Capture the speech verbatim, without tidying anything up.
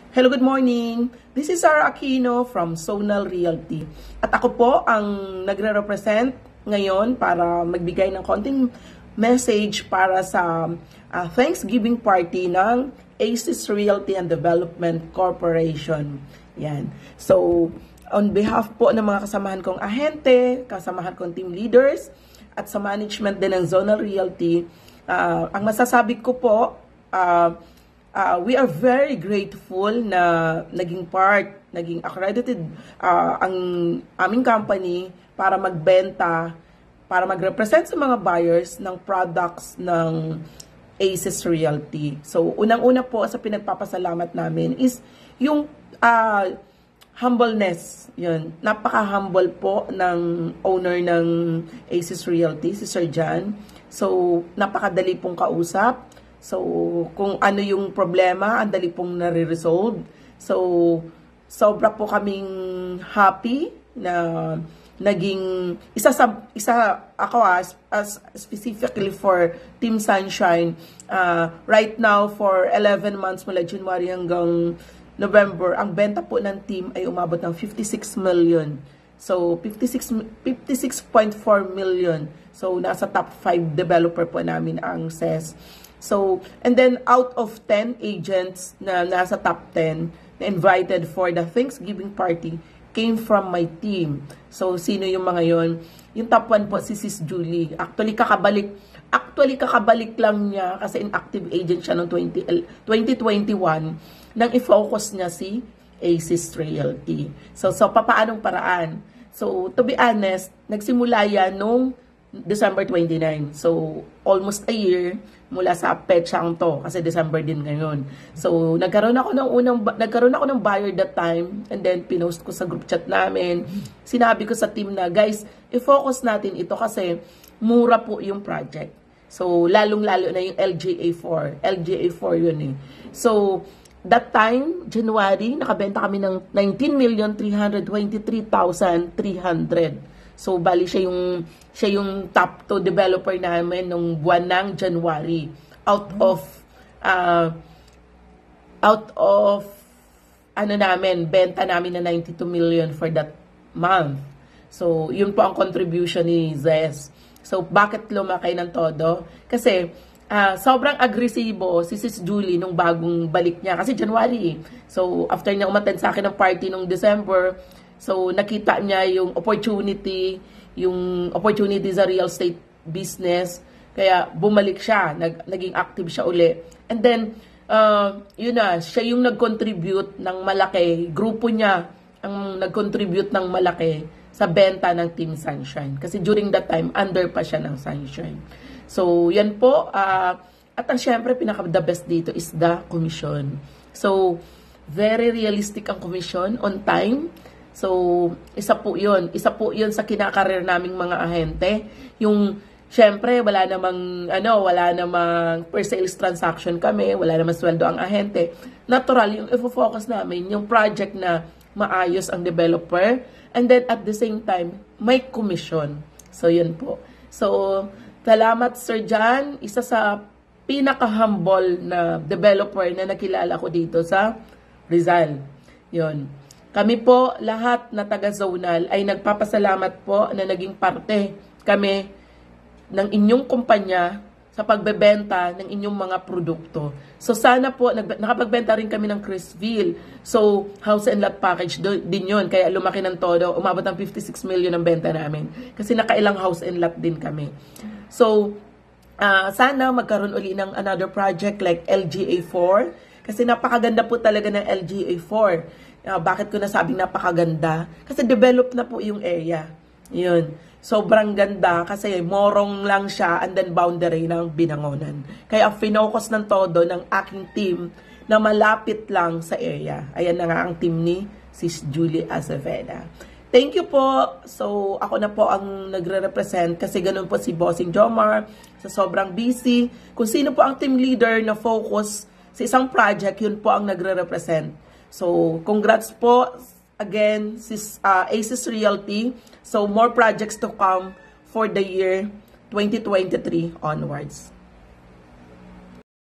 Hello, good morning. This is Sarah Aquino from Zonal Realty. At ako po ang nagre-represent ngayon para magbigay ng konting message para sa uh, Thanksgiving party ng Aces Realty and Development Corporation. Yan. So, on behalf po ng mga kasamahan kong ahente, kasamahan kong team leaders, at sa management din ng Zonal Realty, uh, ang masasabi ko po, uh, Uh, we are very grateful na naging part, naging accredited uh, ang aming company para magbenta, para mag-represent sa mga buyers ng products ng Aces Realty. So, unang-una po sa pinagpapasalamat namin is yung uh, humbleness. Yun. Napaka-humble po ng owner ng Aces Realty, si Sir John. So, napakadali pong kausap. So, kung ano yung problema, ang dali pong nare-resolve. So, sobra po kaming happy na naging isa sa isa ako as, as specifically for Team Sunshine. Uh, right now, for eleven months mula January hanggang November, ang benta po ng team ay umabot ng fifty-six million. So, fifty-six point four million. So, nasa top five developer po namin ang S E S. So, and then out of ten agents na nasa top ten na invited for the Thanksgiving party came from my team. So, sino yung mga yon? Yung top one po si Sis Julie. Actually, kakabalik, actually kakabalik lang niya kasi inactive agent siya noong twenty twenty-one nang i-focus niya si Aces Realty. So, so papaanong paraan? So, to be honest, nagsimula yan noong December twenty-nine. So, almost a year mula sa petsang to kasi December din ngayon. So, nagkaroon ako ng unang nagkaroon ako ng buyer that time and then pinost ko sa group chat namin. Sinabi ko sa team na, guys, i-focus natin ito kasi mura po yung project. So, lalong-lalo na yung L G A four. L G A four yun eh. So, that time, January, nakabenta kami ng nineteen million three hundred twenty-three thousand three hundred. So, bali siya yung, siya yung top two developer namin nung buwan ng January. Out of, uh, out of, ano namin, benta namin na ninety-two million for that month. So, yun po ang contribution ni Zes. So, bakit lumaki ng todo? Kasi, uh, sobrang agresibo si Sis Julie nung bagong balik niya. Kasi January. So, after niya umattend sa akin ng party nung December, so, nakita niya yung opportunity, yung opportunity sa real estate business. Kaya, bumalik siya. Nag, naging active siya uli. And then, uh, yun na, siya yung nag-contribute ng malaki. Grupo niya ang nag-contribute ng malaki sa benta ng Team Sunshine. Kasi during that time, under pa siya ng Sunshine. So, yan po. Uh, at ang syempre, pinaka-the best dito is the commission. So, very realistic ang commission on time. So, isa po yun. Isa po yun sa kinakarir naming mga ahente. Yung, syempre, wala namang, ano, wala namang per sales transaction kami, wala namang sweldo ang ahente. Natural, yung i-focus namin, yung project na maayos ang developer, and then at the same time, may commission. So, yun po. So, salamat, Sir John. Isa sa pinaka-humble na developer na nakilala ko dito sa Rizal. Yun. Kami po, lahat na taga-zonal ay nagpapasalamat po na naging parte kami ng inyong kumpanya sa pagbebenta ng inyong mga produkto. So sana po, nakapagbenta rin kami ng Crisville. So, house and lot package do, din yun. Kaya lumaki ng todo, umabot ng fifty-six million ang benta namin. Kasi nakailang house and lot din kami. So, uh, sana magkaroon uli ng another project like L G A four. Kasi napakaganda po talaga ng L G A four. Uh, bakit ko nasabing napakaganda? Kasi develop na po yung area. Yun. Sobrang ganda kasi morong lang siya and then boundary ng Binangonan. Kaya finocus ng todo ng aking team na malapit lang sa area. Ayan na nga ang team ni Sis Julie Azaveda. Thank you po. So, ako na po ang nagre-represent kasi ganun po si Bossing Jomar sa sobrang busy. Kung sino po ang team leader na focus sa isang project, yun po ang nagre-represent. So, congrats po again, sis, uh, Aces Realty. So, more projects to come for the year twenty twenty-three onwards.